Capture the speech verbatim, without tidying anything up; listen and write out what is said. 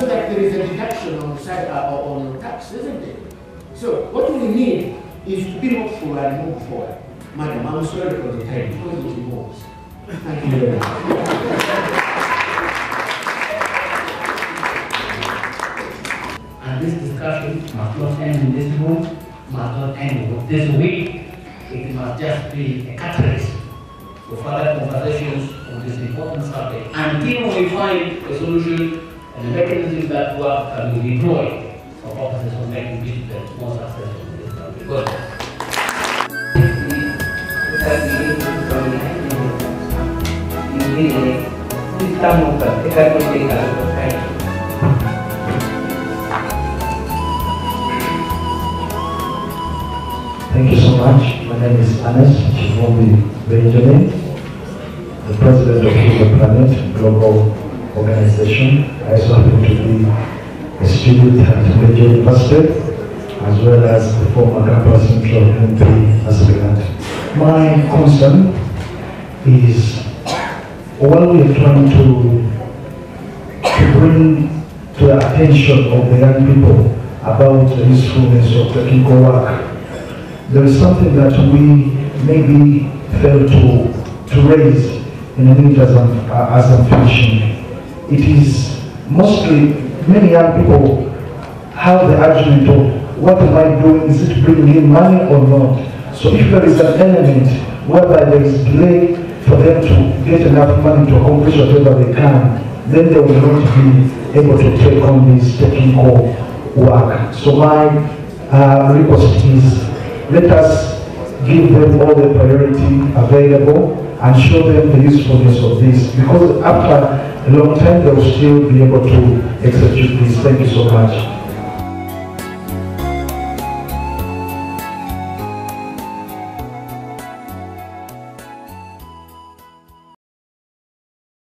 so that there is a deduction on side uh, on tax, isn't it? So what we need is to be hopeful and move forward. Madam, I'm sorry for the time, because it moves. Thank you very much. And this discussion must not end in this room, must not end this week. It must just be a catalyst for further conversations on this important subject until we find a solution and a mechanism that work can be deployed for purposes of making digital more successful in this country. Good. Thank you so much. My name is Anas Kivumbi, the president of Human Planet Global Organization. I also happen to be a student at Major University, as well as the former campus central M P aspirant. My concern is, while we are trying to, to bring to the attention of the young people about the usefulness of technical work, there is something that we maybe fail to, to raise in a minute as I'm, uh, as I'm finishing. It is mostly, many young people have the argument of what am I doing, is it bringing in money or not? So if there is an element whereby there is delay for them to get enough money to accomplish whatever they can, then they will not be able to take on this technical work. So my uh, request is, let us give them all the priority available and show them the usefulness of this, because after a long time they will still be able to execute this. Thank you so much.